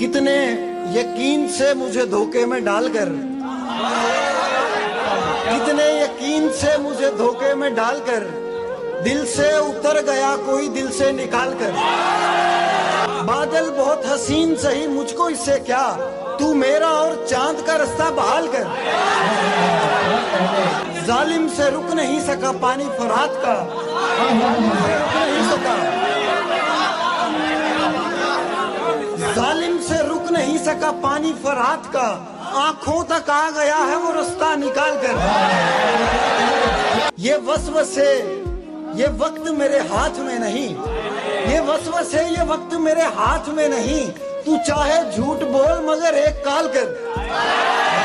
कितने यकीन से मुझे धोखे में डालकर, कितने यकीन से मुझे धोखे में डालकर दिल से उतर गया कोई दिल से निकाल कर। बादल बहुत हसीन सही मुझको इससे क्या, तू मेरा और चांद का रास्ता बहाल कर। जालिम से रुक नहीं सका पानी फरात का, रुक नहीं सका, जालिम से रुक नहीं सका पानी फरात का, आंखों तक आ गया है वो रास्ता निकाल कर। ये वसवसे ये वक्त मेरे हाथ में नहीं, ये वसवसे ये वक्त मेरे हाथ में नहीं, तू चाहे झूठ बोल मगर एक काल कर।